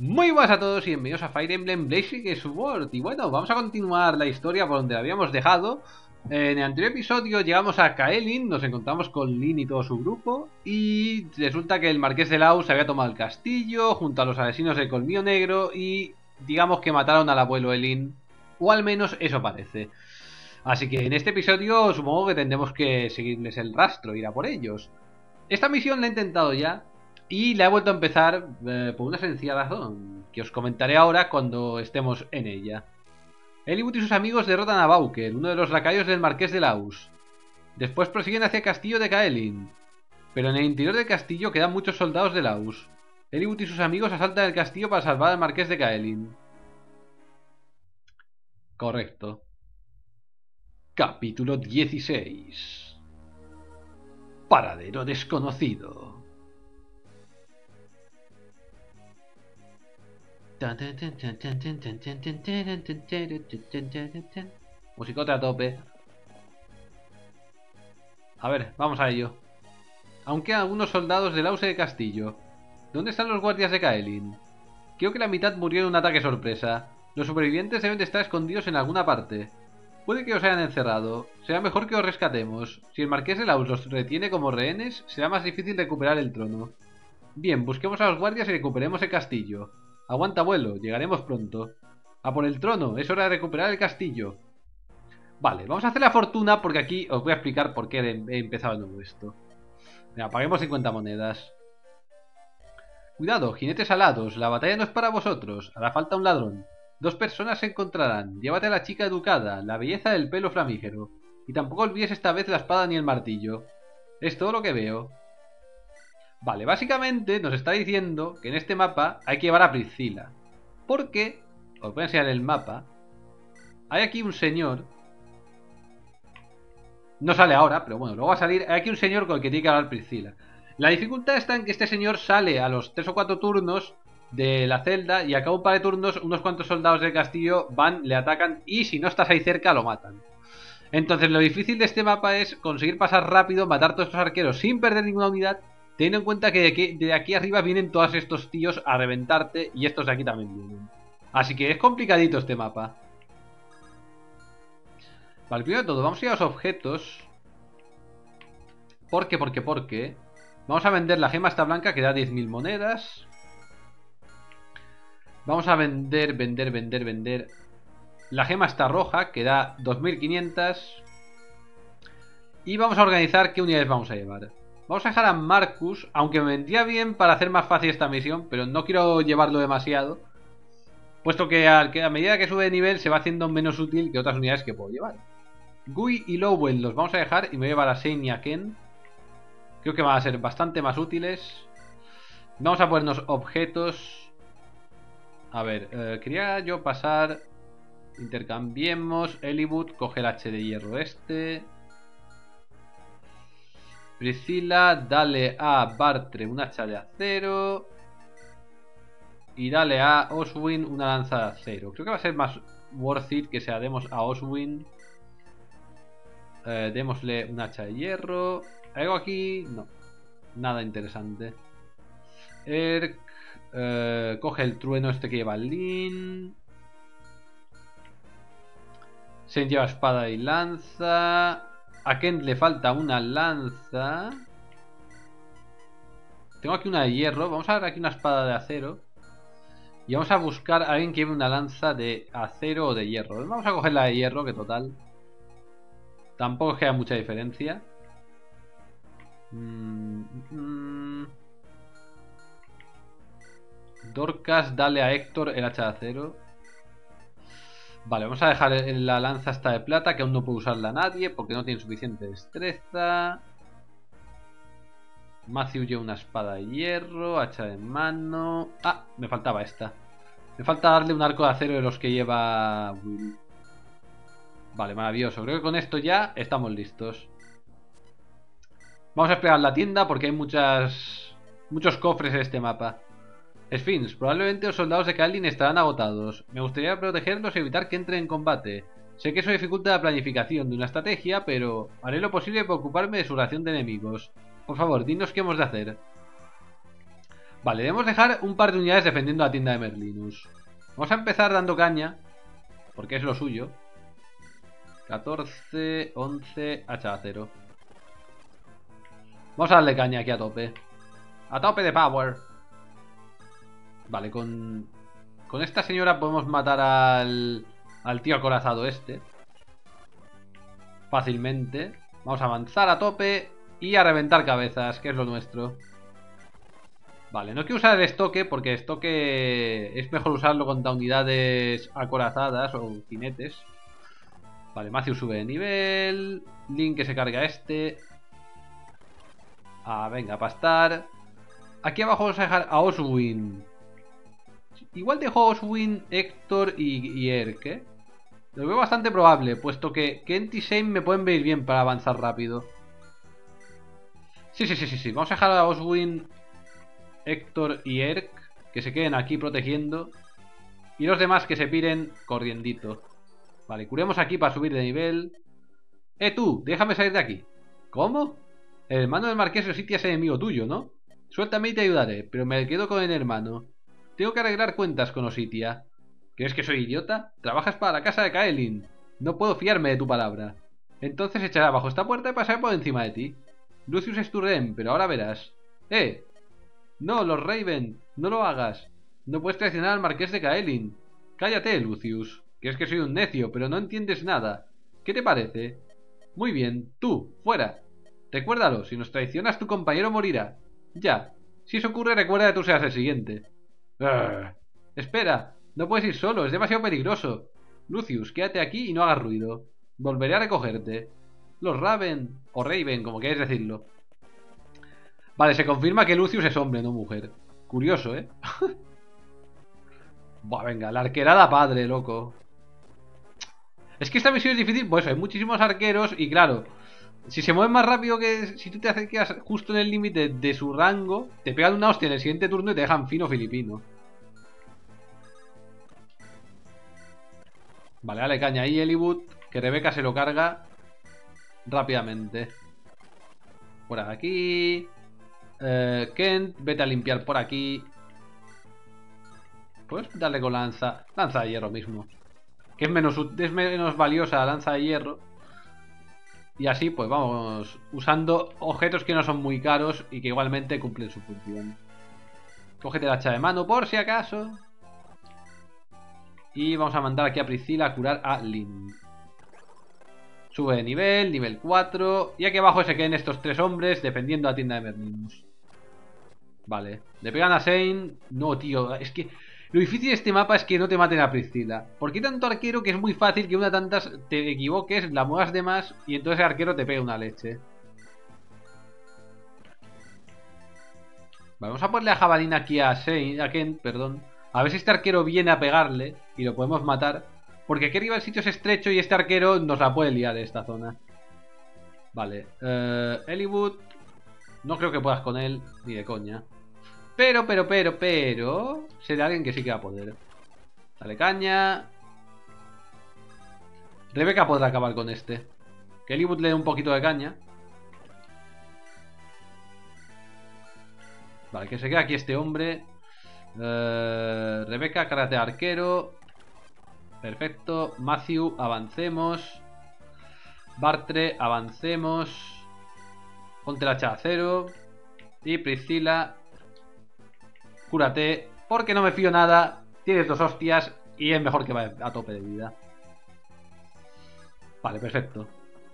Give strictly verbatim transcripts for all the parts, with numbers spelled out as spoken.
Muy buenas a todos y bienvenidos a Fire Emblem Blazing Sword. Y bueno, vamos a continuar la historia por donde la habíamos dejado. En el anterior episodio llegamos a Kaelin, nos encontramos con Lyn y todo su grupo. Y resulta que el Marqués de Laus se había tomado el castillo junto a los asesinos del Colmillo Negro. Y digamos que mataron al abuelo de Lyn, o al menos eso parece. Así que en este episodio supongo que tendremos que seguirles el rastro, ir a por ellos. Esta misión la he intentado ya y la he vuelto a empezar eh, por una sencilla razón, que os comentaré ahora cuando estemos en ella. Eliwood y sus amigos derrotan a Bauker, uno de los lacayos del Marqués de Laus. Después prosiguen hacia el castillo de Kaelin, pero en el interior del castillo quedan muchos soldados de Laus. Eliwood y sus amigos asaltan el castillo para salvar al Marqués de Kaelin. Correcto. Capítulo dieciséis. Paradero desconocido. Musicote a tope. A ver, vamos a ello. Aún quedan algunos soldados del Laus de Castillo. ¿Dónde están los guardias de Kaelin? Creo que la mitad murió en un ataque sorpresa. Los supervivientes deben de estar escondidos en alguna parte. Puede que os hayan encerrado. Será mejor que os rescatemos. Si el Marqués de Laus los retiene como rehenes, será más difícil recuperar el trono. Bien, busquemos a los guardias y recuperemos el castillo. Aguanta, abuelo, llegaremos pronto. A por el trono, es hora de recuperar el castillo. Vale, vamos a hacer la fortuna porque aquí os voy a explicar por qué he empezado de nuevo esto. Venga, paguemos cincuenta monedas. Cuidado, jinetes alados, la batalla no es para vosotros, hará falta un ladrón. Dos personas se encontrarán, llévate a la chica educada, la belleza del pelo flamígero. Y tampoco olvides esta vez la espada ni el martillo. Es todo lo que veo. Vale, básicamente nos está diciendo que en este mapa hay que llevar a Priscila. Porque, os voy a enseñar el mapa. Hay aquí un señor. No sale ahora, pero bueno, luego va a salir. Hay aquí un señor con el que tiene que hablar Priscila. La dificultad está en que este señor sale a los tres o cuatro turnos de la celda y a cabo un par de turnos unos cuantos soldados del castillo van, le atacan y si no estás ahí cerca lo matan. Entonces lo difícil de este mapa es conseguir pasar rápido, matar a todos estos arqueros sin perder ninguna unidad, teniendo en cuenta que de aquí, de aquí arriba vienen todos estos tíos a reventarte y estos de aquí también vienen. Así que es complicadito este mapa. Vale, primero de todo, vamos a ir a los objetos. ¿Por qué? ¿Por qué? ¿Por qué? Vamos a vender la gema esta blanca que da diez mil monedas. Vamos a vender, vender, vender, vender la gema esta roja que da dos mil quinientas. Y vamos a organizar qué unidades vamos a llevar. Vamos a dejar a Marcus, aunque me vendría bien para hacer más fácil esta misión, pero no quiero llevarlo demasiado, puesto que a, que a medida que sube de nivel se va haciendo menos útil que otras unidades que puedo llevar. Gui y Lowell los vamos a dejar y me voy a llevar a Shane y a Ken. Creo que van a ser bastante más útiles. Vamos a ponernos objetos. A ver, eh, quería yo pasar. Intercambiemos. Eliwood, coge el H de hierro este. Priscila, dale a Bartre un hacha de acero. Y dale a Oswin una lanza de acero. Creo que va a ser más worth it que se la demos a Oswin. Eh, démosle un hacha de hierro. ¿Algo aquí? No. Nada interesante. Erk. Eh, coge el trueno este que lleva Lyn. Se lleva espada y lanza. A Kent le falta una lanza. Tengo aquí una de hierro. Vamos a ver aquí una espada de acero. Y vamos a buscar a alguien que lleve una lanza de acero o de hierro. Vamos a coger la de hierro, que total tampoco queda mucha diferencia. Mm, mm. Dorcas, dale a Héctor el hacha de acero. Vale, vamos a dejar la lanza esta de plata, que aún no puede usarla nadie porque no tiene suficiente destreza. Matthew lleva una espada de hierro, hacha de mano. Ah, me faltaba esta. Me falta darle un arco de acero de los que lleva Will. Vale, maravilloso. Creo que con esto ya estamos listos. Vamos a explorar la tienda porque hay muchas muchos cofres en este mapa. Sphinx, probablemente los soldados de Kaelin estarán agotados. Me gustaría protegerlos y evitar que entren en combate. Sé que eso dificulta la planificación de una estrategia, pero haré lo posible por ocuparme de su ración de enemigos. Por favor, dinos qué hemos de hacer. Vale, debemos dejar un par de unidades defendiendo la tienda de Merlinus. Vamos a empezar dando caña, porque es lo suyo. catorce, once, hacha acero. Vamos a darle caña aquí a tope. A tope de power. Vale, con... Con esta señora podemos matar al... Al tío acorazado este. Fácilmente. Vamos a avanzar a tope y a reventar cabezas, que es lo nuestro. Vale, no quiero usar el estoque porque estoque es mejor usarlo contra unidades acorazadas o jinetes. Vale, Matthew sube de nivel. Link que se carga a este. Ah, venga, pastar. Aquí abajo vamos a dejar a Oswin. Igual dejo a Oswin, Héctor y, y Erk, ¿eh? Lo veo bastante probable, puesto que Kent y Shane me pueden venir bien para avanzar rápido. Sí, sí, sí, sí, sí. Vamos a dejar a Oswin, Héctor y Erk, que se queden aquí protegiendo. Y los demás que se piren corriendito. Vale, curemos aquí para subir de nivel. ¡Eh, tú! Déjame salir de aquí. ¿Cómo? El hermano del marqués de Ositia es enemigo tuyo, ¿no? Suéltame y te ayudaré, pero me quedo con el hermano. Tengo que arreglar cuentas con Ositia. ¿Crees que soy idiota? Trabajas para la casa de Kaelin. No puedo fiarme de tu palabra. Entonces echaré abajo esta puerta y pasaré por encima de ti. Lucius es tu rehén, pero ahora verás. ¡Eh! No, Lord Raven, no lo hagas. No puedes traicionar al marqués de Kaelin. Cállate, Lucius. Crees que soy un necio, pero no entiendes nada. ¿Qué te parece? Muy bien, tú, fuera. Recuérdalo, si nos traicionas tu compañero morirá. Ya. Si eso ocurre, recuerda que tú seas el siguiente. Urgh. Espera, no puedes ir solo, es demasiado peligroso. Lucius, quédate aquí y no hagas ruido. Volveré a recogerte. Los Raven, o Raven, como quieres decirlo. Vale, se confirma que Lucius es hombre, no mujer. Curioso, ¿eh? Buah, venga, la arquerada padre, loco. Es que esta misión es difícil, pues hay muchísimos arqueros y claro, si se mueven más rápido que si tú te acercas justo en el límite de su rango, te pegan una hostia en el siguiente turno y te dejan fino filipino. Vale, dale caña ahí, Eliwood, que Rebeca se lo carga rápidamente. Por aquí. Eh, Kent, vete a limpiar por aquí. Pues darle con lanza. Lanza de hierro mismo. Que es menos, es menos valiosa la lanza de hierro. Y así pues vamos usando objetos que no son muy caros y que igualmente cumplen su función. Cógete la hacha de mano por si acaso. Y vamos a mandar aquí a Priscila a curar a Lynn. Sube de nivel, nivel cuatro. Y aquí abajo se queden estos tres hombres defendiendo la tienda de Merlinus. Vale, le pegan a Shane. No, tío, es que lo difícil de este mapa es que no te maten a Priscila. Porque hay tanto arquero que es muy fácil que una de tantas te equivoques, la muevas de más y entonces el arquero te pega una leche. Vale, vamos a ponerle a jabalina aquí a Shane, a Kent, perdón. A ver si este arquero viene a pegarle y lo podemos matar. Porque aquí arriba el sitio es estrecho y este arquero nos la puede liar en esta zona. Vale, eh, Eliwood. No creo que puedas con él, ni de coña. Pero, pero, pero, pero... sé de alguien que sí que va a poder. Dale caña. Rebeca podrá acabar con este. Que Eliwood le dé un poquito de caña. Vale, que se quede aquí este hombre. Eh, Rebeca, karate arquero. Perfecto. Matthew, avancemos. Bartre, avancemos. Ponte la hacha de acero. Y Priscila, cúrate, porque no me fío nada. Tienes dos hostias y es mejor que vaya a tope de vida. Vale, perfecto.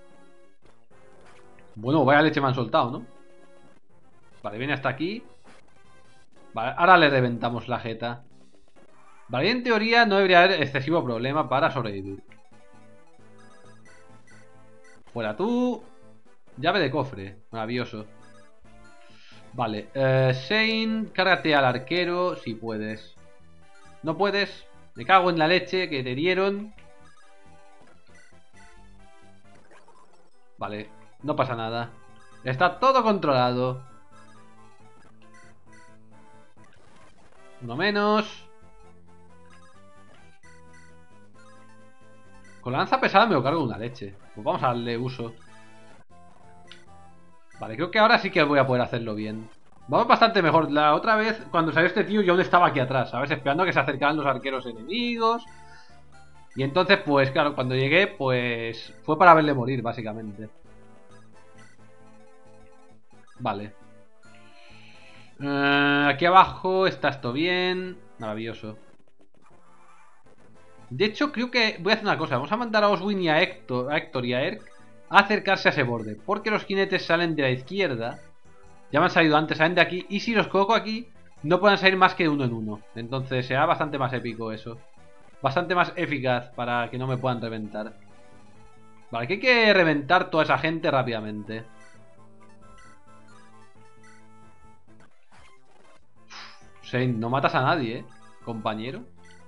Bueno, vaya leche me han soltado, ¿no? Vale, viene hasta aquí. Vale, ahora le reventamos la jeta. Vale, en teoría no debería haber excesivo problema para sobrevivir. Fuera tú. Llave de cofre, maravilloso. Vale, eh, Shane, cárgate al arquero si puedes. No puedes, me cago en la leche que te dieron. Vale, no pasa nada. Está todo controlado. Uno menos. Con la lanza pesada me lo cargo una leche. Pues vamos a darle uso. Vale, creo que ahora sí que voy a poder hacerlo bien. Vamos bastante mejor. La otra vez, cuando salió este tío, yo aún estaba aquí atrás, ¿sabes? Esperando a que se acercaran los arqueros enemigos. Y entonces, pues claro, cuando llegué, pues fue para verle morir, básicamente. Vale. Uh, aquí abajo está esto bien. Maravilloso. De hecho, creo que voy a hacer una cosa. Vamos a mandar a Oswin y a Héctor, a Héctor y a Erk a acercarse a ese borde. Porque los jinetes salen de la izquierda. Ya me han salido antes, salen de aquí. Y si los coloco aquí, no pueden salir más que de uno en uno. Entonces será bastante más épico eso. Bastante más eficaz para que no me puedan reventar. Vale, que hay que reventar toda esa gente rápidamente. Shane, no matas a nadie, ¿eh? Compañero.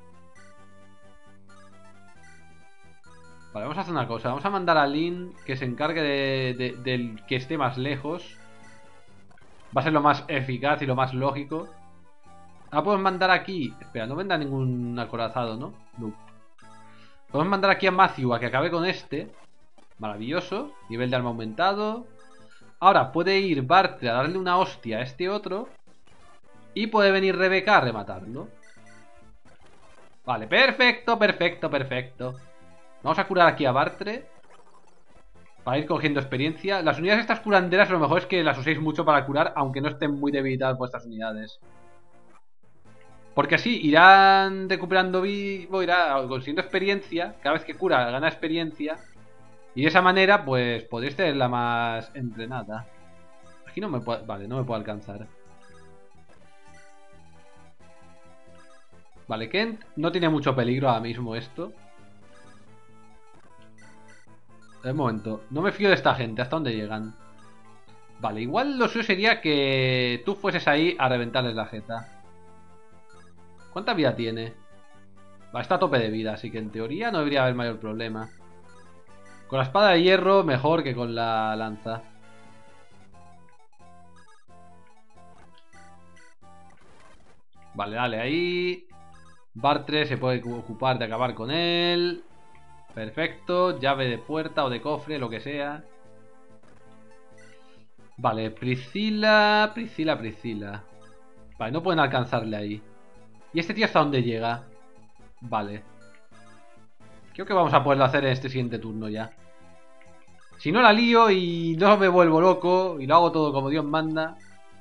Vale, vamos a hacer una cosa. Vamos a mandar a Lynn que se encargue de, de, del que esté más lejos. Va a ser lo más eficaz y lo más lógico. Ah, podemos mandar aquí... Espera, no vendrá ningún acorazado, ¿no? No. Podemos mandar aquí a Matthew a que acabe con este. Maravilloso. Nivel de arma aumentado. Ahora puede ir Bartre a darle una hostia a este otro. Y puede venir Rebeca a rematarlo. Vale, perfecto, perfecto, perfecto. Vamos a curar aquí a Bartre para ir cogiendo experiencia. Las unidades estas curanderas lo mejor es que las uséis mucho para curar, aunque no estén muy debilitadas vuestras unidades. Porque así irán recuperando vivo, irá consiguiendo experiencia. Cada vez que cura gana experiencia. Y de esa manera pues podréis tenerla más entrenada. Aquí no me puedo... Vale, no me puedo alcanzar. Vale, Kent no tiene mucho peligro ahora mismo esto. Un momento, no me fío de esta gente, ¿hasta dónde llegan? Vale, igual lo suyo sería que tú fueses ahí a reventarles la jeta. ¿Cuánta vida tiene? Va, está a tope de vida, así que en teoría no debería haber mayor problema. Con la espada de hierro mejor que con la lanza. Vale, dale ahí. Bartre se puede ocupar de acabar con él. Perfecto, llave de puerta o de cofre, lo que sea. Vale, Priscila, Priscila, Priscila. Vale, no pueden alcanzarle ahí. ¿Y este tío hasta dónde llega? Vale. Creo que vamos a poderlo hacer en este siguiente turno ya. Si no la lío y no me vuelvo loco y lo hago todo como Dios manda,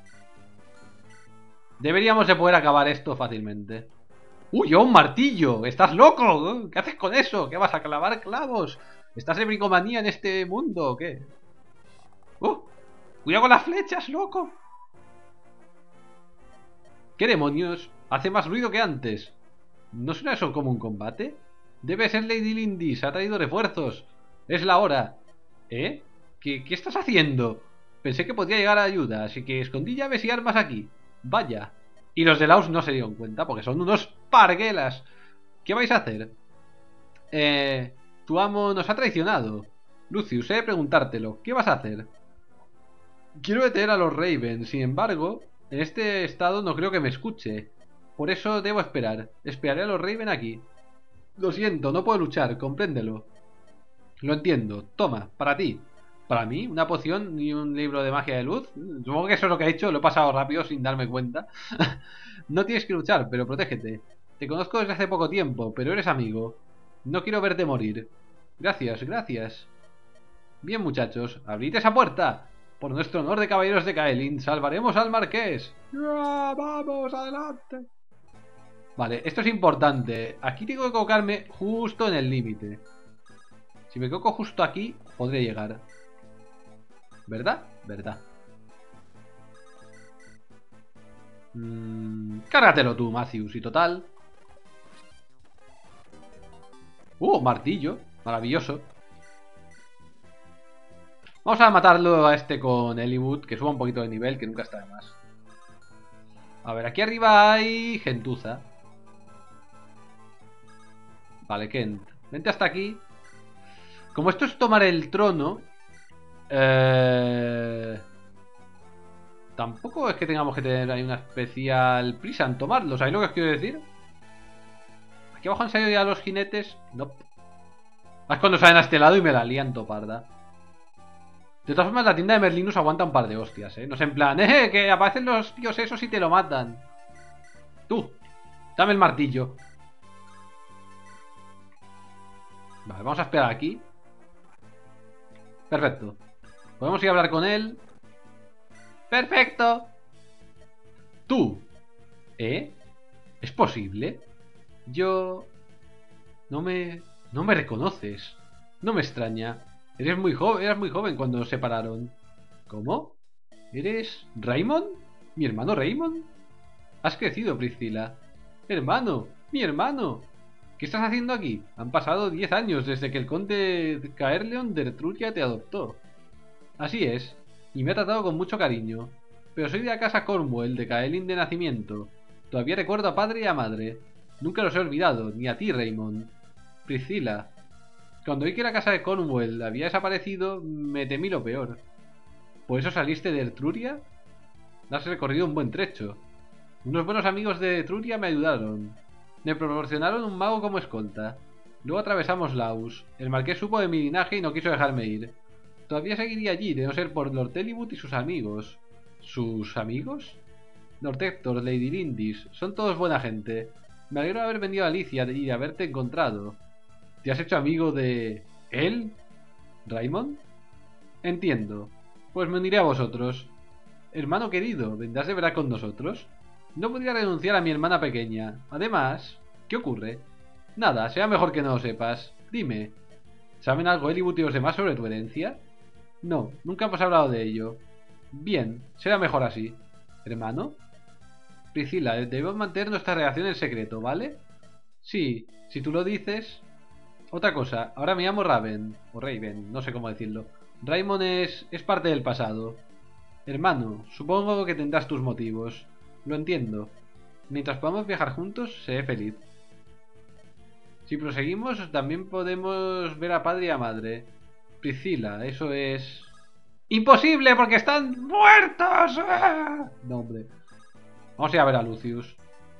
deberíamos de poder acabar esto fácilmente. ¡Uy, un martillo! ¡Estás loco! ¿Qué haces con eso? ¿Qué vas a clavar clavos? ¿Estás de bricomanía en este mundo o qué? ¡Uh! ¡Cuidado con las flechas, loco! ¿Qué demonios? Hace más ruido que antes. ¿No suena eso como un combate? Debe ser Lady Lindis, ha traído refuerzos. Es la hora. ¿Eh? ¿Qué, qué estás haciendo? Pensé que podría llegar a ayuda, así que escondí llaves y armas aquí. Vaya. Y los de Laos no se dieron cuenta porque son unos parguelas. ¿Qué vais a hacer? Eh... Tu amo nos ha traicionado. Lucius, he de preguntártelo. ¿Qué vas a hacer? Quiero detener a los Raven, sin embargo, en este estado no creo que me escuche. Por eso debo esperar. Esperaré a los Raven aquí. Lo siento, no puedo luchar, compréndelo. Lo entiendo. Toma, para ti. ¿Para mí? ¿Una poción y un libro de magia de luz? Supongo que eso es lo que he hecho, lo he pasado rápido sin darme cuenta. No tienes que luchar, pero protégete. Te conozco desde hace poco tiempo, pero eres amigo. No quiero verte morir. Gracias, gracias. Bien, muchachos, abrid esa puerta. Por nuestro honor de caballeros de Caelin, salvaremos al marqués. ¡Ya, vamos, adelante! Vale, esto es importante. Aquí tengo que colocarme justo en el límite. Si me coloco justo aquí, podré llegar. ¿Verdad? Verdad. Mm, cárgatelo tú, Matthews, y total. Uh, martillo. Maravilloso. Vamos a matarlo a este con Eliwood, que suba un poquito de nivel, que nunca está de más. A ver, aquí arriba hay gentuza. Vale, Kent, vente hasta aquí. Como esto es tomar el trono, eh... tampoco es que tengamos que tener ahí una especial prisa en tomarlo. ¿Sabéis lo que os quiero decir? Aquí abajo han salido ya los jinetes. No. Nope. Es cuando salen a este lado y me la lían toparda. De todas formas, la tienda de Merlinus aguanta un par de hostias, ¿eh? No es en plan, ¡eh! Que aparecen los tíos esos y te lo matan. Tú, dame el martillo. Vale, vamos a esperar aquí. Perfecto. Podemos ir a hablar con él. ¡Perfecto! Tú. ¿Eh? ¿Es posible? Yo... No me... No me reconoces. No me extraña. Eres muy joven, eras muy joven cuando nos separaron. ¿Cómo? ¿Eres Raymond? ¿Mi hermano Raymond? Has crecido, Priscila. Hermano, mi hermano. ¿Qué estás haciendo aquí? Han pasado diez años desde que el conde Caerleon de Etruria te adoptó. Así es, y me ha tratado con mucho cariño. Pero soy de la casa Cornwall de Caelin de nacimiento. Todavía recuerdo a padre y a madre. Nunca los he olvidado, ni a ti, Raymond. Priscila. Cuando oí que la casa de Cornwall había desaparecido, me temí lo peor. ¿Por eso saliste de Etruria? Has recorrido un buen trecho. Unos buenos amigos de Etruria me ayudaron. Me proporcionaron un mago como escolta. Luego atravesamos Laus. El marqués supo de mi linaje y no quiso dejarme ir. Todavía seguiría allí, de no ser por Lord Tellywood y sus amigos. ¿Sus amigos? Lord Hector, Lady Lindis, son todos buena gente. Me alegro de haber venido a Alicia y de haberte encontrado. ¿Te has hecho amigo de... él? ¿Raymond? Entiendo. Pues me uniré a vosotros. Hermano querido, ¿vendrás de verdad con nosotros? No podría renunciar a mi hermana pequeña. Además, ¿qué ocurre? Nada, será mejor que no lo sepas. Dime, ¿saben algo Eliwood y los demás sobre tu herencia? No, nunca hemos hablado de ello. Bien, será mejor así. ¿Hermano? Priscila, debemos mantener nuestra relación en secreto, ¿vale? Sí, si tú lo dices... Otra cosa, ahora me llamo Raven, o Raven, no sé cómo decirlo. Raymond es... es parte del pasado. Hermano, supongo que tendrás tus motivos. Lo entiendo. Mientras podamos viajar juntos, seré feliz. Si proseguimos, también podemos ver a padre y a madre. Priscila, eso es... ¡Imposible, porque están muertos! ¡Ah! No, hombre. Vamos a ir a ver a Lucius.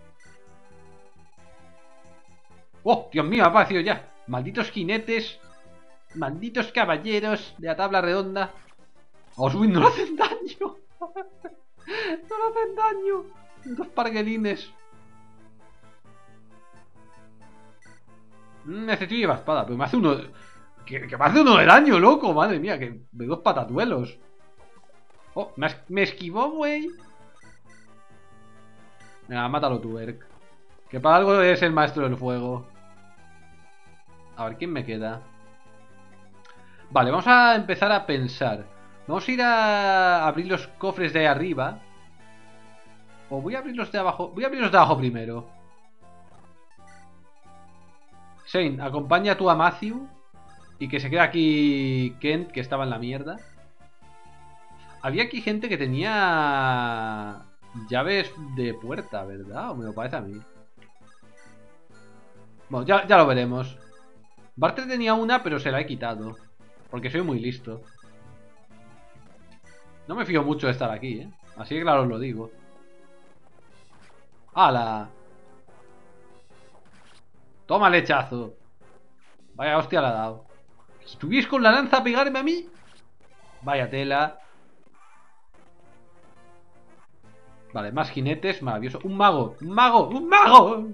¡Oh, Dios mío, ha aparecido ya! Malditos jinetes. Malditos caballeros de la tabla redonda. Oswin no le hacen daño. No le hacen daño. Dos parguelines. Mm, este tío lleva espada, pero me hace uno... Que, que me hace uno de daño, loco. Madre mía, que de dos patatuelos. Oh, me, me esquivó, güey. Venga, mátalo tú, Erk. Que para algo es el maestro del fuego. A ver, ¿quién me queda? Vale, vamos a empezar a pensar. Vamos a ir a abrir los cofres de ahí arriba. O voy a abrir los de abajo. Voy a abrir los de abajo primero. Shane, acompaña tú a Matthew. Y que se quede aquí Kent, que estaba en la mierda. Había aquí gente que tenía llaves de puerta, ¿verdad? O me lo parece a mí. Bueno, ya, ya lo veremos. Barter tenía una, pero se la he quitado. Porque soy muy listo. No me fío mucho de estar aquí, ¿eh? Así que claro os lo digo. ¡Hala! ¡Toma lechazo! Vaya hostia la ha dado. ¿Estuvís con la lanza a pegarme a mí? Vaya tela. Vale, más jinetes, maravilloso. ¡Un mago! ¡Un mago! ¡Un mago!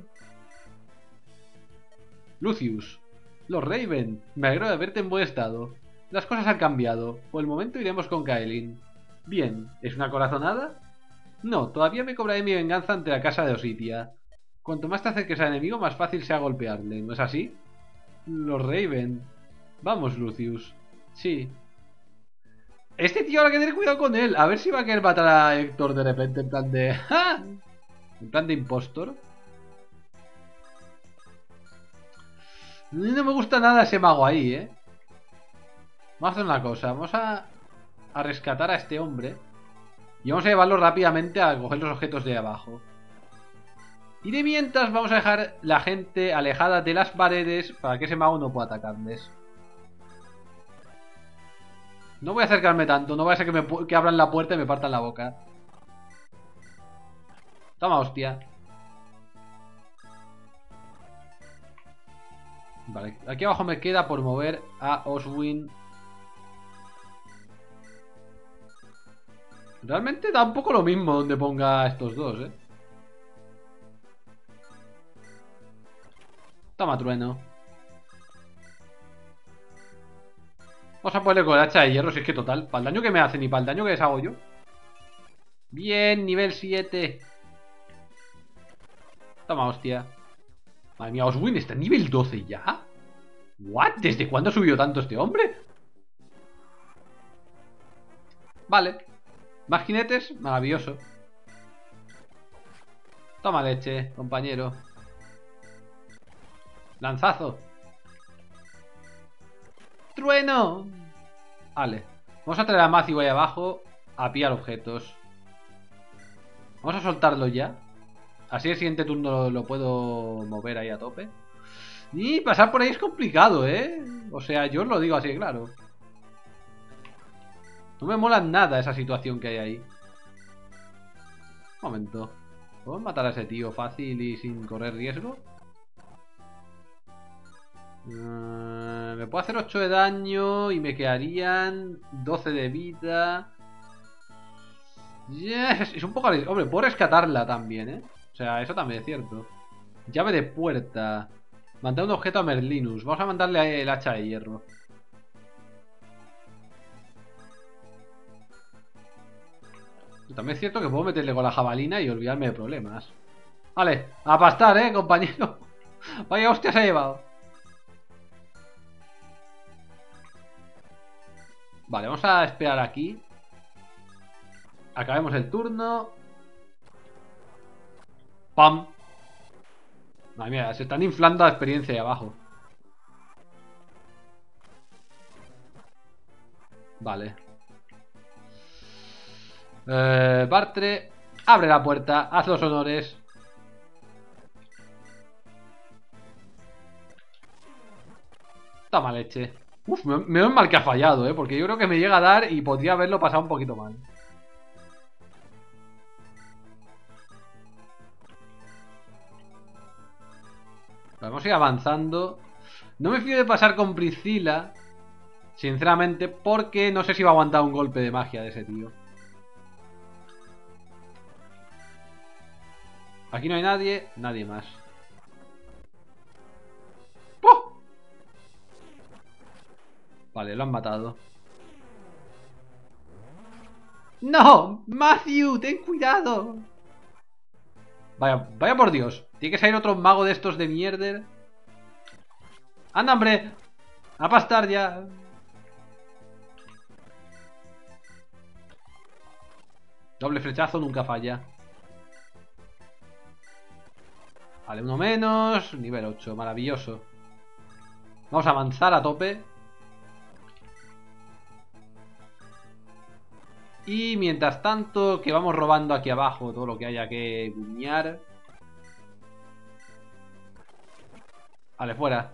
Lucius. Los Raven. Me alegro de verte en buen estado. Las cosas han cambiado. Por el momento iremos con Caelin. Bien. ¿Es una corazonada? No, todavía me cobraré mi venganza ante la casa de Ositia. Cuanto más te acerques al enemigo, más fácil sea golpearle. ¿No es así? Los Raven. Vamos, Lucius. Sí. Este tío habrá que tener cuidado con él. A ver si va a querer matar a Héctor de repente en plan de... ¡Ja! En plan de impostor. No me gusta nada ese mago ahí, ¿eh? Vamos a hacer una cosa. Vamos a, a rescatar a este hombre. Y vamos a llevarlo rápidamente a coger los objetos de abajo. Y de mientras vamos a dejar la gente alejada de las paredes para que ese mago no pueda atacarles. No voy a acercarme tanto, no voy a hacer que, me, que abran la puerta y me partan la boca. Toma, hostia. Vale, aquí abajo me queda por mover a Oswin. Realmente da un poco lo mismo donde ponga estos dos, ¿eh? Toma, trueno. Vamos a ponerle con el hacha de hierro, si es que total, para el daño que me hacen y para el daño que les hago yo. Bien, nivel siete. Toma, hostia. Madre mía, Oswin está en nivel doce ya. ¿What? ¿Desde cuándo ha subido tanto este hombre? Vale. Más jinetes, maravilloso. Toma leche, compañero. Lanzazo. ¡Trueno! Vale. Vamos a traer a Matthew ahí abajo a pillar objetos. Vamos a soltarlo ya. Así el siguiente turno lo, lo puedo mover ahí a tope. Y pasar por ahí es complicado, ¿eh? O sea, yo os lo digo así, claro. No me mola nada esa situación que hay ahí. Un momento. ¿Podemos matar a ese tío fácil y sin correr riesgo? Uh, me puedo hacer ocho de daño y me quedarían doce de vida. Yes, es un poco... Hombre, puedo rescatarla también, ¿eh? O sea, eso también es cierto. Llave de puerta. Mandar un objeto a Merlinus. Vamos a mandarle el hacha de hierro. También es cierto que puedo meterle con la jabalina y olvidarme de problemas. Vale, a pastar, eh, compañero. Vaya hostia se ha llevado. Vale, vamos a esperar aquí. Acabemos el turno. ¡Pam! Madre mía, se están inflando la experiencia ahí abajo. Vale. Eh, Bartre, abre la puerta, haz los honores. Toma leche. Uf, menos mal que ha fallado, eh, porque yo creo que me llega a dar y podría haberlo pasado un poquito mal. Vamos a ir avanzando. No me fío de pasar con Priscila, sinceramente, porque no sé si va a aguantar un golpe de magia de ese tío. Aquí no hay nadie, nadie más. ¡Puh! Vale, lo han matado. ¡No! ¡Matthew! ¡Ten cuidado! Vaya, vaya por Dios. Tiene que salir otro mago de estos de mierda. ¡Anda, hombre! ¡A pastar ya! Doble flechazo nunca falla. Vale, uno menos. Nivel ocho, maravilloso. Vamos a avanzar a tope. Y mientras tanto, que vamos robando aquí abajo todo lo que haya que guiñar. Vale, fuera.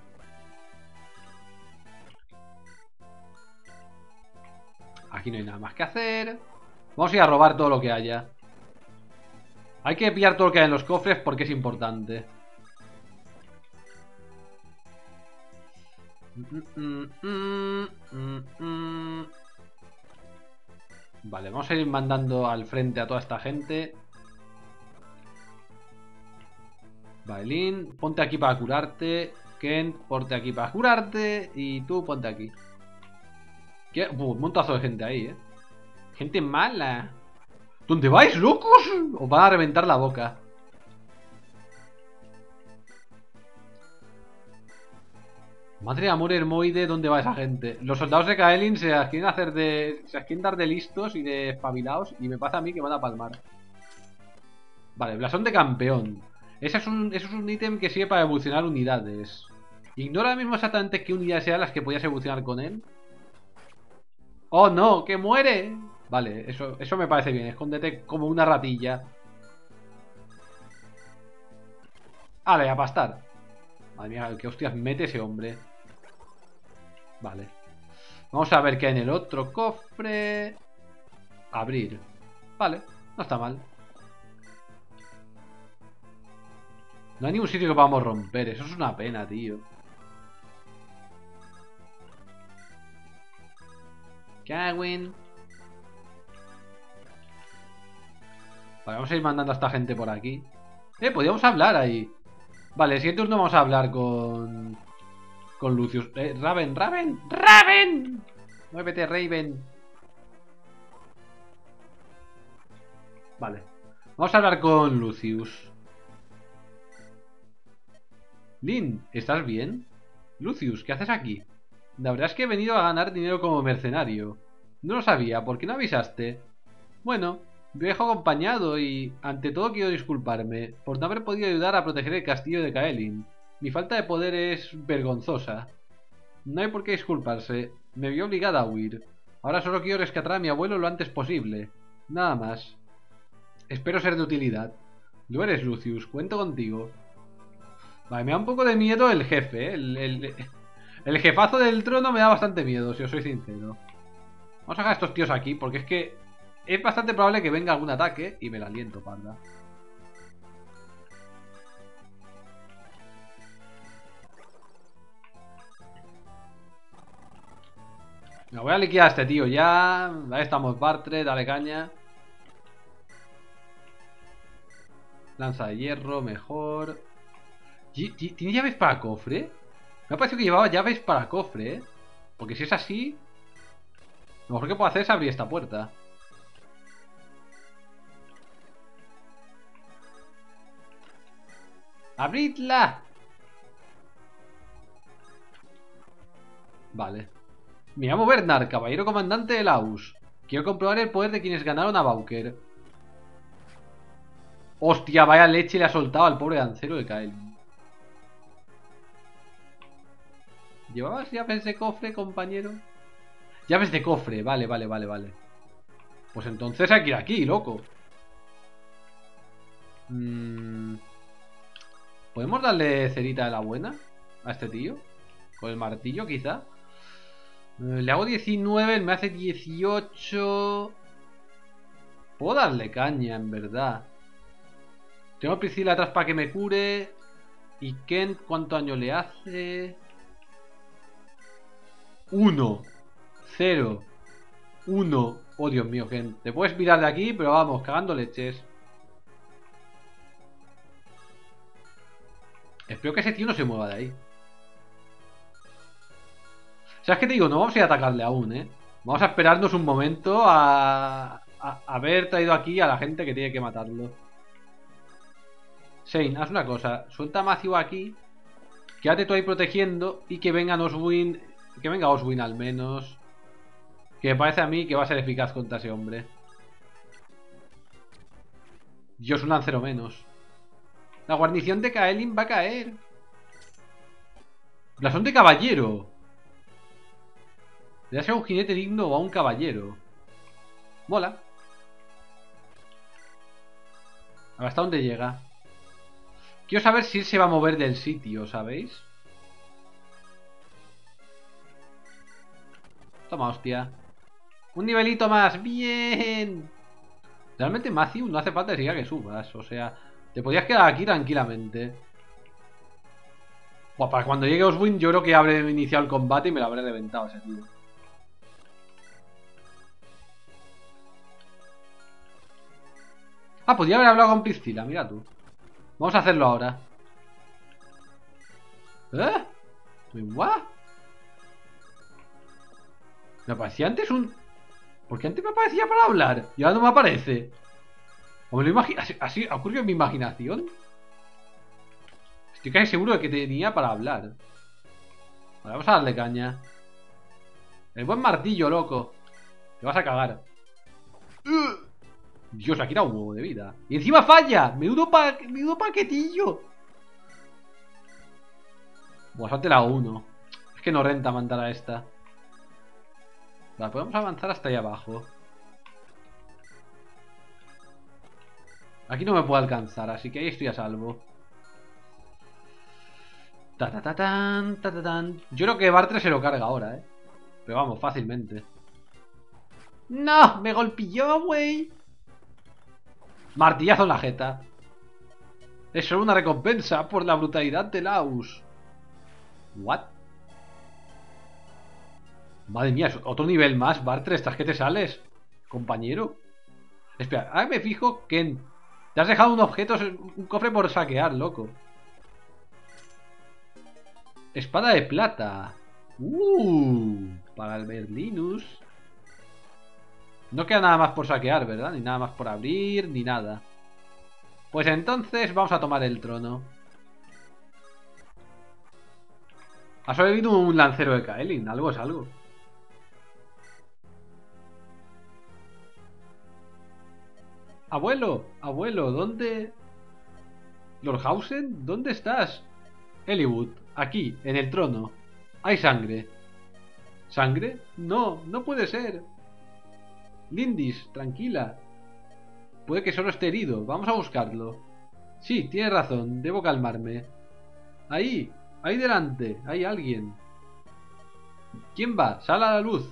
Aquí no hay nada más que hacer. Vamos a ir a robar todo lo que haya. Hay que pillar todo lo que hay en los cofres porque es importante. Mm, mm, mm, mm. Vale, vamos a ir mandando al frente a toda esta gente. Bailín, ponte aquí para curarte. Ken, ponte aquí para curarte. Y tú ponte aquí. ¿Qué? Uh, un montazo de gente ahí, eh. Gente mala. ¿Dónde vais, locos? Os van a reventar la boca. Madre de amor hermoide, ¿dónde va esa gente? Los soldados de Kaelin se las quieren hacer de. Se las quieren dar de listos y de espabilados. Y me pasa a mí que van a palmar. Vale, blasón de campeón. Ese es un, eso es un ítem que sirve para evolucionar unidades. Ignora ahora mismo exactamente qué unidades sean las que podías evolucionar con él. ¡Oh, no! ¡Que muere! Vale, eso, eso me parece bien. Escóndete como una ratilla. Vale, a pastar. Madre mía, qué hostias mete ese hombre. Vale. Vamos a ver qué hay en el otro cofre. Abrir. Vale, no está mal. No hay ningún sitio que podamos romper. Eso es una pena, tío. Cagüín. Vale, vamos a ir mandando a esta gente por aquí. Eh, podríamos hablar ahí. Vale, el siguiente turno vamos a hablar con... Con Lucius. Eh, Raven, Raven, Raven. Muévete, Raven. Vale. Vamos a hablar con Lucius. Lynn, ¿estás bien? Lucius, ¿qué haces aquí? La verdad es que he venido a ganar dinero como mercenario. No lo sabía, ¿por qué no avisaste? Bueno, viajo acompañado y, ante todo, quiero disculparme por no haber podido ayudar a proteger el castillo de Kaelin. Mi falta de poder es vergonzosa. No hay por qué disculparse, me vi obligada a huir. Ahora solo quiero rescatar a mi abuelo lo antes posible. Nada más. Espero ser de utilidad. Lo eres, Lucius, cuento contigo. Vale, me da un poco de miedo el jefe, ¿eh? el, el, el jefazo del trono me da bastante miedo, si os soy sincero. Vamos a sacar a estos tíos aquí, porque es que es bastante probable que venga algún ataque y me la aliento, parda. Me voy a liquidar a este tío ya. Ahí estamos, Bartre, dale caña. Lanza de hierro, mejor. ¿Tiene llaves para cofre? Me ha parecido que llevaba llaves para cofre, ¿eh? Porque si es así, lo mejor que puedo hacer es abrir esta puerta. ¡Abridla! Vale. Me llamo Bernard, caballero comandante de Laus. Quiero comprobar el poder de quienes ganaron a Bowker. Hostia, vaya leche le ha soltado al pobre dancero de Kaelin. ¿Llevabas llaves de cofre, compañero? Llaves de cofre, vale, vale, vale, vale. Pues entonces hay que ir aquí, loco. Mm. ¿Podemos darle cerita de la buena a este tío? Con el martillo, quizá. Eh, le hago diecinueve, él me hace dieciocho. Puedo darle caña, en verdad. Tengo a Priscila atrás para que me cure. ¿Y Kent cuánto daño le hace? Uno. Cero. Uno. Oh, Dios mío, Kent. Te puedes mirar de aquí, pero vamos, cagando leches. Espero que ese tío no se mueva de ahí. ¿Sabes qué te digo? No vamos a ir a atacarle aún, ¿eh? Vamos a esperarnos un momento a, a, a haber traído aquí a la gente que tiene que matarlo. Shane, haz una cosa. Suelta a Matthew aquí. Quédate tú ahí protegiendo. Y que venga Oswin. Que venga Oswin al menos. Que me parece a mí que va a ser eficaz contra ese hombre. Dios, un lancero menos. La guarnición de Kaelin va a caer. Blasón de caballero. Le das a un jinete digno o a un caballero. Mola. A ver hasta dónde llega. Quiero saber si él se va a mover del sitio, ¿sabéis? Toma, hostia. Un nivelito más. ¡Bien! Realmente, Matthew, no hace falta que siga que subas. O sea, te podías quedar aquí tranquilamente. Buah, para cuando llegue Oswin, yo creo que habré iniciado el combate y me lo habré reventado ese tío. Ah, podría haber hablado con Priscila, mira tú. Vamos a hacerlo ahora. ¿Eh? ¿What? Me aparecía antes un... ¿Por qué antes me aparecía para hablar? Y ahora no me aparece. ¿O me lo imagino? ¿Así, así ha ocurrido en mi imaginación? Estoy casi seguro de que tenía para hablar. Vale, vamos a darle caña. El buen martillo, loco. Te vas a cagar. Dios, aquí da un huevo de vida. Y encima falla. Menudo, pa menudo paquetillo. Buah, salte la uno. Es que no renta mandar a esta. Vale, podemos avanzar hasta ahí abajo. Aquí no me puedo alcanzar, así que ahí estoy a salvo. Ta ta ta tan, ta ta tan. Yo creo que Bartre se lo carga ahora, eh. Pero vamos, fácilmente. ¡No! ¡Me golpeó, güey! Martillazo en la jeta. Es solo una recompensa por la brutalidad de Laus. ¿What? Madre mía, otro nivel más, Bartre. ¿Estás que te sales, compañero? Espera, ahora me fijo que Te has dejado un objeto, un cofre por saquear, loco. Espada de plata. Uh, para el Berlinus. No queda nada más por saquear, ¿verdad? Ni nada más por abrir, ni nada. Pues entonces vamos a tomar el trono. Ha sobrevivido un lancero de Kaelin, algo es algo. Abuelo, abuelo, ¿dónde? ¿Lordhausen? ¿Dónde estás? Eliwood, aquí, en el trono. Hay sangre. ¿Sangre? No, no puede ser. Lindis, tranquila. Puede que solo esté herido. Vamos a buscarlo. Sí, tiene razón. Debo calmarme. Ahí, ahí delante. Hay alguien. ¿Quién va? Sal a la luz.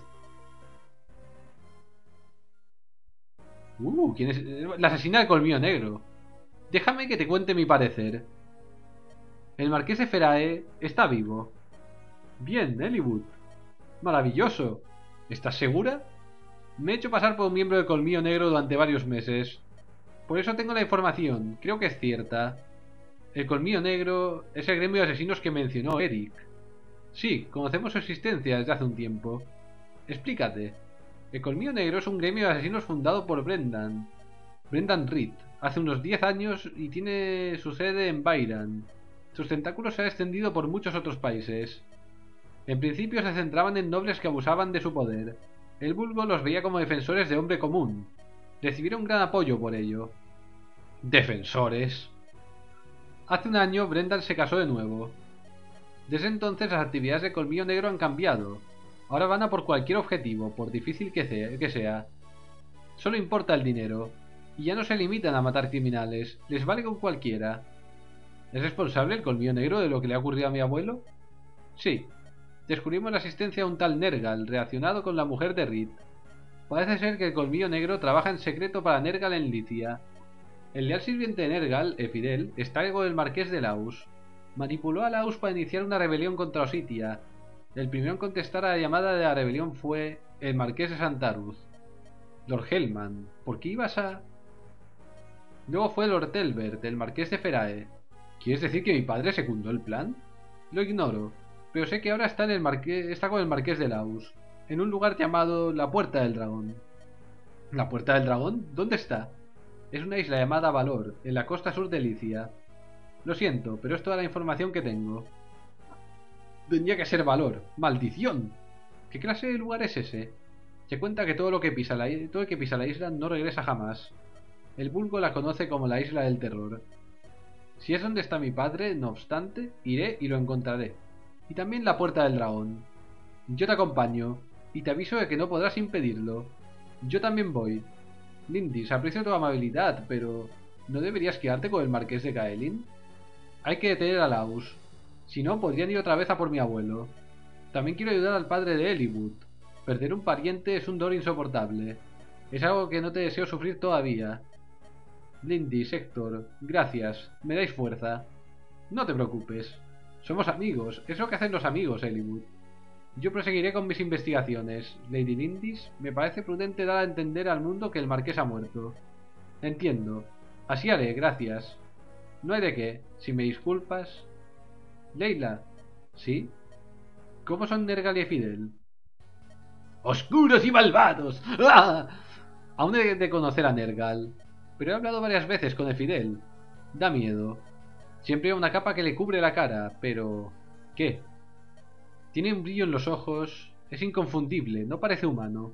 Uh, ¿quién es? La asesina del colmillo negro. Déjame que te cuente mi parecer. El marqués de Ferae está vivo. Bien, Eliwood. Maravilloso. ¿Estás segura? Me he hecho pasar por un miembro del colmillo negro durante varios meses. Por eso tengo la información. Creo que es cierta. El colmillo negro es el gremio de asesinos que mencionó Eric. Sí, conocemos su existencia desde hace un tiempo. Explícate. El colmillo negro es un gremio de asesinos fundado por Brendan. Brendan Reed, hace unos diez años y tiene su sede en Byron. Sus tentáculos se han extendido por muchos otros países. En principio se centraban en nobles que abusaban de su poder. El vulgo los veía como defensores de hombre común. Recibieron gran apoyo por ello. ¿Defensores? Hace un año Brendan se casó de nuevo. Desde entonces las actividades de Colmillo Negro han cambiado. Ahora van a por cualquier objetivo, por difícil que sea. Solo importa el dinero. Y ya no se limitan a matar criminales, les vale con cualquiera. ¿Es responsable el Colmillo Negro de lo que le ha ocurrido a mi abuelo? Sí. Descubrimos la existencia de un tal Nergal, relacionado con la mujer de Reed. Parece ser que el Colmillo Negro trabaja en secreto para Nergal en Licia. El leal sirviente de Nergal, Efidel, está algo del marqués de Laus. Manipuló a Laus para iniciar una rebelión contra Ositia. El primero en contestar a la llamada de la rebelión fue el marqués de Santaruz. Lord Hellman, ¿por qué ibas a...? Luego fue Lord Telbert, el marqués de Ferae. ¿Quieres decir que mi padre secundó el plan? Lo ignoro, pero sé que ahora está, en el marqués, está con el marqués de Laus, en un lugar llamado la Puerta del Dragón. ¿La Puerta del Dragón? ¿Dónde está? Es una isla llamada Valor, en la costa sur de Licia. Lo siento, pero es toda la información que tengo. Tendría que ser Valor. ¡Maldición! ¿Qué clase de lugar es ese? Se cuenta que todo lo que pisa la, todo el que pisa la isla no regresa jamás. El vulgo la conoce como la Isla del Terror. Si es donde está mi padre, no obstante, iré y lo encontraré. Y también la Puerta del Dragón. Yo te acompaño, y te aviso de que no podrás impedirlo. Yo también voy. Lindis, aprecio tu amabilidad, pero... ¿no deberías quedarte con el marqués de Kaelin? Hay que detener a Laus. Si no, podrían ir otra vez a por mi abuelo. También quiero ayudar al padre de Eliwood. Perder un pariente es un dolor insoportable. Es algo que no te deseo sufrir todavía. Lindis, Héctor, gracias. Me dais fuerza. No te preocupes. Somos amigos. Es lo que hacen los amigos, Eliwood. Yo proseguiré con mis investigaciones. Lady Lindis, me parece prudente dar a entender al mundo que el marqués ha muerto. Entiendo. Así haré, gracias. No hay de qué. Si me disculpas... Leila. ¿Sí? ¿Cómo son Nergal y Fidel? ¡Oscuros y malvados! ¡Ah! Aún he de conocer a Nergal, pero he hablado varias veces con Efidel. Da miedo. Siempre hay una capa que le cubre la cara, pero... ¿qué? Tiene un brillo en los ojos... es inconfundible, no parece humano.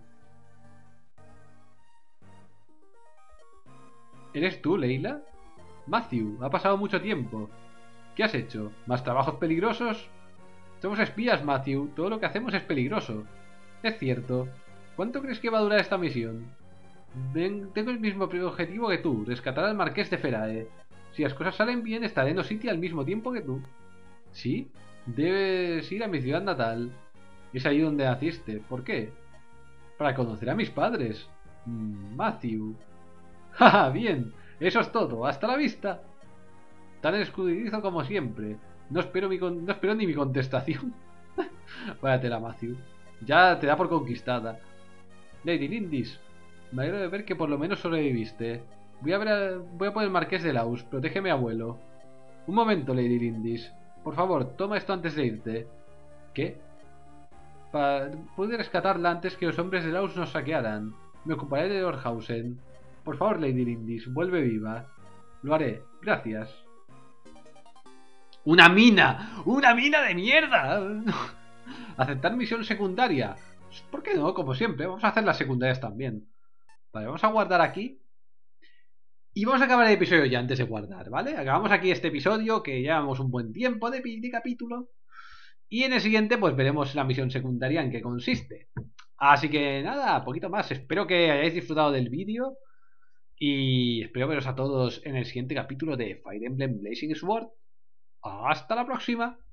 ¿Eres tú, Leila? Matthew, ha pasado mucho tiempo. ¿Qué has hecho? ¿Más trabajos peligrosos? Somos espías, Matthew. Todo lo que hacemos es peligroso. Es cierto. ¿Cuánto crees que va a durar esta misión? Ven, tengo el mismo objetivo que tú, rescatar al marqués de Ferae. Si las cosas salen bien, estaré en Ositia al mismo tiempo que tú. ¿Sí? Debes ir a mi ciudad natal. Es ahí donde naciste. ¿Por qué? Para conocer a mis padres. Mm, Matthew. ¡Ja, bien! Eso es todo. ¡Hasta la vista! Tan escudridizo como siempre. No espero, mi con... no espero ni mi contestación. Vaya tela, Matthew. Ya te da por conquistada. Lady Lindis, me alegro de ver que por lo menos sobreviviste. Voy a ver a- voy a por el Marqués de Laus. Protégeme, abuelo. Un momento, Lady Lindis. Por favor, toma esto antes de irte. ¿Qué? Pa pude rescatarla antes que los hombres de Laus nos saquearan. Me ocuparé de Orhausen. Por favor, Lady Lindis, vuelve viva. Lo haré. Gracias. ¡Una mina! ¡Una mina de mierda! Aceptar misión secundaria. ¿Por qué no? Como siempre. Vamos a hacer las secundarias también. Vale, vamos a guardar aquí. Y vamos a acabar el episodio ya antes de guardar, ¿vale? Acabamos aquí este episodio, que llevamos un buen tiempo de, de capítulo. Y en el siguiente pues veremos la misión secundaria en qué consiste. Así que nada, poquito más. Espero que hayáis disfrutado del vídeo. Y espero veros a todos en el siguiente capítulo de Fire Emblem Blazing Sword. Hasta la próxima.